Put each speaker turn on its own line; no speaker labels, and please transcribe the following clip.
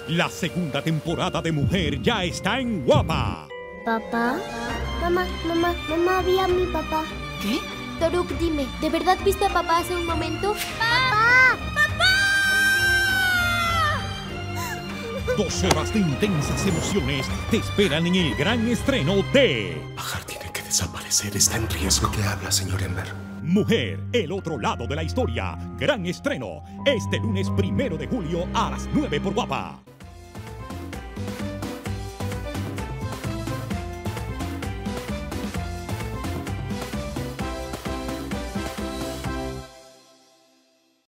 La segunda temporada de Mujer ya está en Guapa.
¿Papá? Mamá, vi a mi papá.
¿Qué? Toruk, dime, ¿de verdad viste a papá hace un momento?
¡Papá!
2 horas de intensas emociones te esperan en el gran estreno de...
Bahar tiene que desaparecer, está en riesgo.
¿De qué habla, señor Enver?
Mujer, el otro lado de la historia. Gran estreno, este lunes 1 de julio a las 9 por Guapa.